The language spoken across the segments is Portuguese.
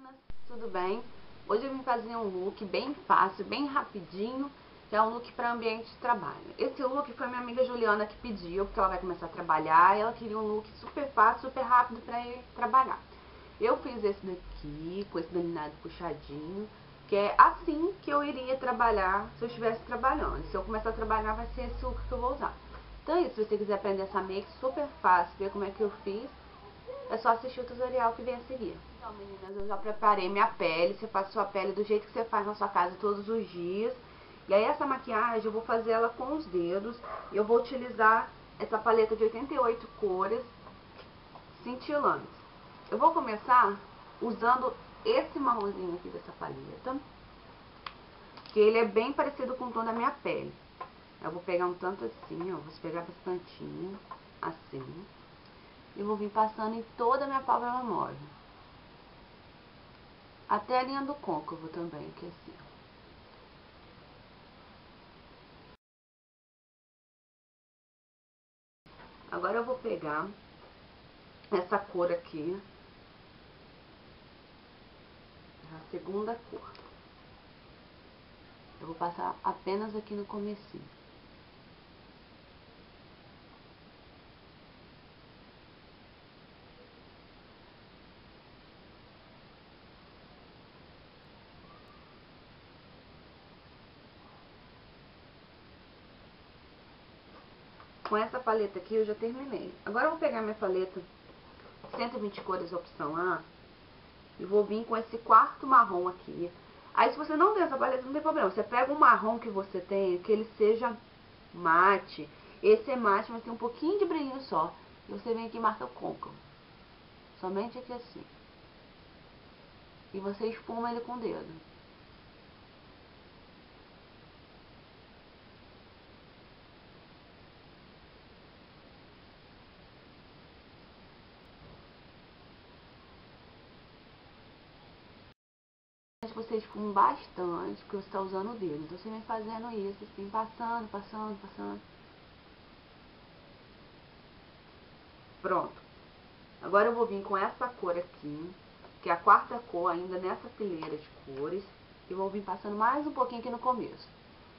Meninas, tudo bem? Hoje eu vim fazer um look bem fácil, bem rapidinho, que é um look para ambiente de trabalho. Esse look foi minha amiga Juliana que pediu, porque ela vai começar a trabalhar e ela queria um look super fácil, super rápido para ir trabalhar. Eu fiz esse daqui, com esse delineado puxadinho, que é assim que eu iria trabalhar se eu estivesse trabalhando. Se eu começar a trabalhar, vai ser esse look que eu vou usar. Então é isso, se você quiser aprender essa make super fácil, ver como é que eu fiz, é só assistir o tutorial que vem a seguir. Então, meninas, eu já preparei minha pele. Você faz sua pele do jeito que você faz na sua casa todos os dias. E aí essa maquiagem eu vou fazer ela com os dedos. E eu vou utilizar essa paleta de 88 cores cintilantes. Eu vou começar usando esse marronzinho aqui dessa paleta, que ele é bem parecido com o tom da minha pele. Eu vou pegar um tanto assim, ó, vou pegar bastantinho, assim. E vou vir passando em toda a minha pálpebra móvel. Até a linha do côncavo também, que é assim. Agora eu vou pegar essa cor aqui, a segunda cor. Eu vou passar apenas aqui no comecinho. Com essa paleta aqui eu já terminei. Agora eu vou pegar minha paleta 120 cores opção A e vou vir com esse quarto marrom aqui. Aí se você não tem essa paleta, não tem problema. Você pega um marrom que você tem, que ele seja mate. Esse é mate, mas tem um pouquinho de brilhinho só. E você vem aqui e marca o côncavo. Somente aqui assim. E você esfuma ele com o dedo. Você esfuma bastante, porque você está usando o dedo. Então você vem fazendo isso, assim, passando, passando, passando. Pronto. Agora eu vou vir com essa cor aqui, que é a quarta cor ainda nessa fileira de cores. E vou vir passando mais um pouquinho aqui no começo.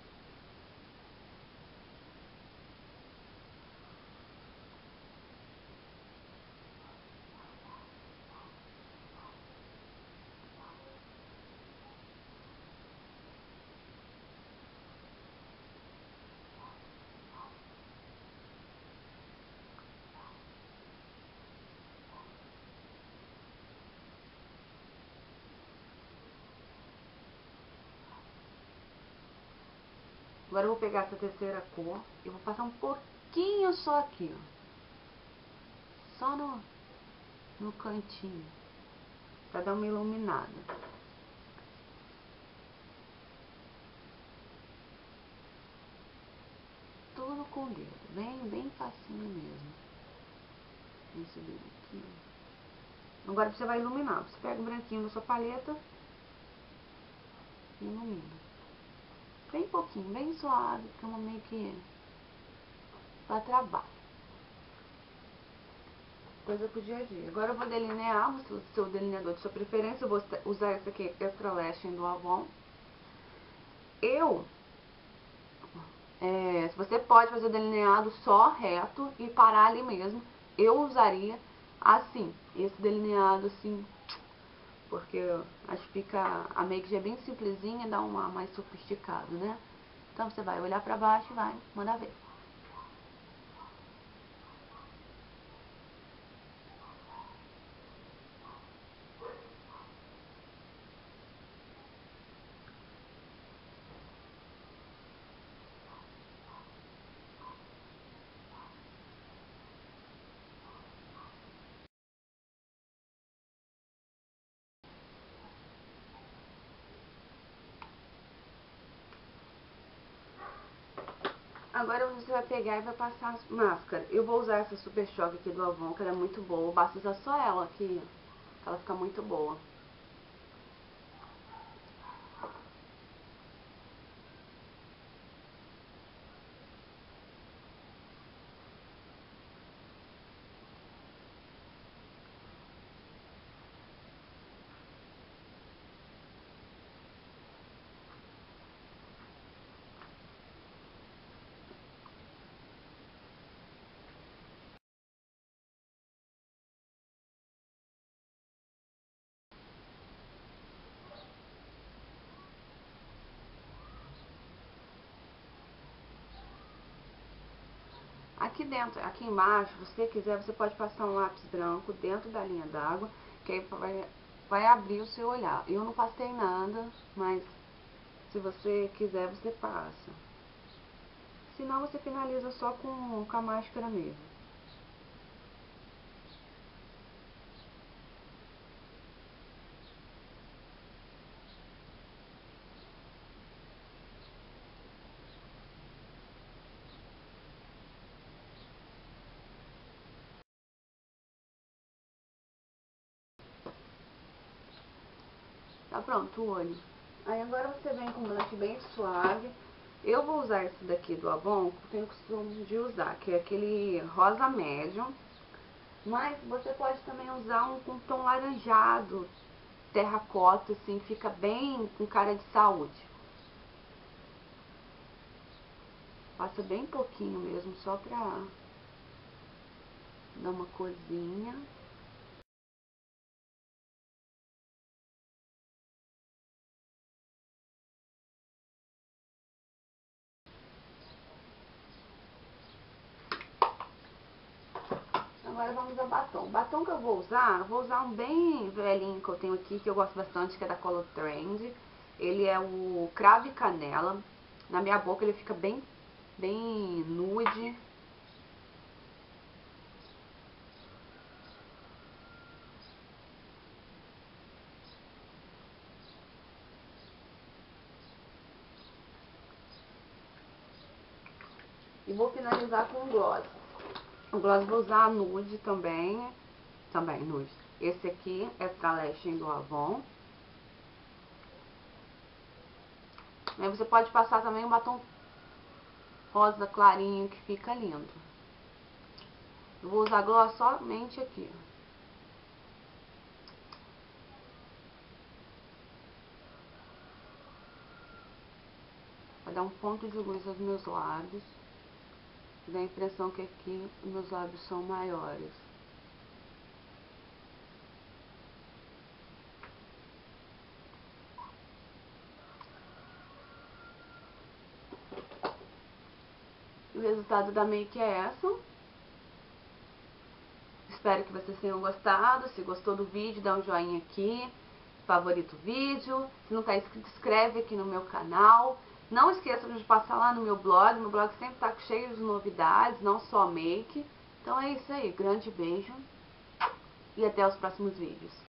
Agora eu vou pegar essa terceira cor e vou passar um pouquinho só aqui, ó. Só no cantinho, pra dar uma iluminada. Tudo com o dedo, bem facinho mesmo. Esse dedo aqui, ó. Agora você vai iluminar. Você pega o branquinho da sua paleta e ilumina. Bem pouquinho, bem suave, porque é uma meio que pra trabalho. Coisa pro dia a dia. Agora eu vou delinear, você usa o seu delineador de sua preferência. Eu vou usar esse aqui, Extra Lash do Avon. Se você pode fazer o delineado só reto e parar ali mesmo, eu usaria assim, esse delineado assim, porque acho que fica, a make já é bem simplesinha, dá um ar mais sofisticado, né? Então você vai olhar pra baixo e vai mandar ver. Agora você vai pegar e vai passar a máscara. Eu vou usar essa Super Choque aqui do Avon, que ela é muito boa. Basta usar só ela aqui, que ela fica muito boa. Aqui dentro, aqui embaixo, se você quiser, você pode passar um lápis branco dentro da linha d'água, que aí vai abrir o seu olhar. Eu não passei nada, mas se você quiser, você passa. Senão, você finaliza só com a máscara mesmo. Tá pronto o olho. Aí agora você vem com um blush bem suave. Eu vou usar esse daqui do Avon, que eu tenho costume de usar, que é aquele rosa médio. Mas você pode também usar um com tom laranjado, terracota, assim, fica bem com cara de saúde. Passa bem pouquinho mesmo, só pra dar uma corzinha. Agora vamos ao batom. O batom que eu vou usar um bem velhinho que eu tenho aqui, que eu gosto bastante, que é da Color Trend. Ele é o Cravo e Canela. Na minha boca ele fica bem nude. E vou finalizar com o gloss. O gloss vou usar nude também. Também nude. Esse aqui é Tralashing do Avon. Aí você pode passar também um batom rosa clarinho, que fica lindo. Eu vou usar gloss somente aqui. Vai dar um ponto de luz aos meus lábios. Dá a impressão que aqui meus lábios são maiores. O resultado da make é essa. Espero que vocês tenham gostado. Se gostou do vídeo, dá um joinha aqui. Favorita o vídeo. Se não está inscrito, inscreve aqui no meu canal. Não esqueçam de passar lá no meu blog. Meu blog sempre está cheio de novidades, não só make. Então é isso aí. Grande beijo. E até os próximos vídeos.